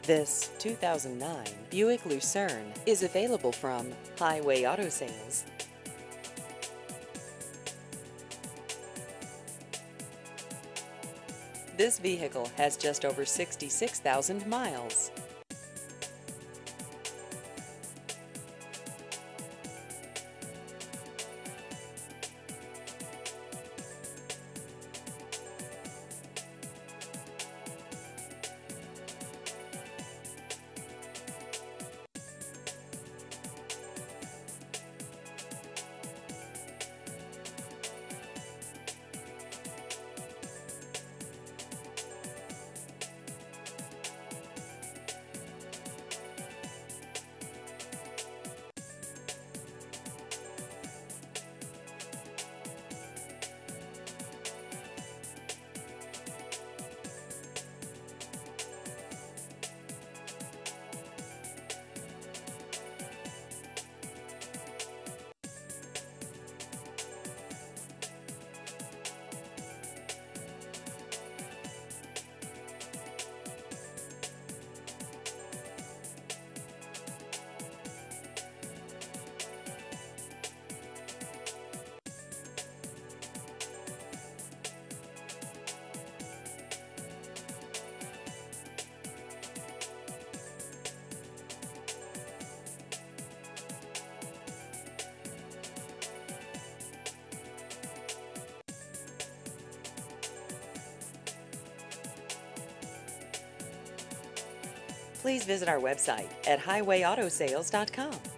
This 2009 Buick Lucerne is available from Highway Auto Sales. This vehicle has just over 66,000 miles. Please visit our website at highwayautosales.com.